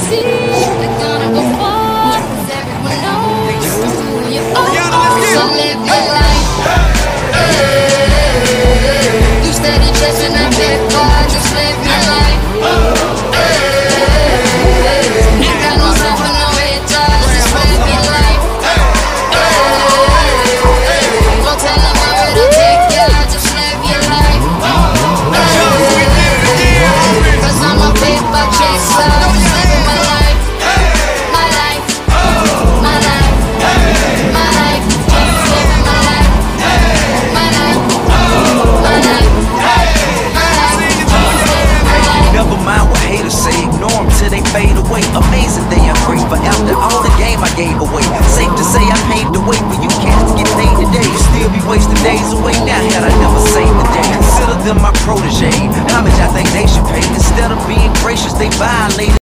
see, they're gonna go far, 'cause everyone knows who you are. So live your life. You steady chasing that big bar, just live your life. Ain't got no time for no haters, just live your life. Go tell them where it'll take ya, just live your life. 'Cause I'm a paper chaser, just living my life. My life, my life, my life, just living my life. My life, my life, my life, just living my life. Never mind what haters say, ignore them till they fade away. Amazing they are great, but after all the game I gave away, safe to say I paved the way for you cats to get paid today. You still be wasting days away now had I never saved the day. Consider them my protege, how much I think they should pay. Instead of being gracious, they violated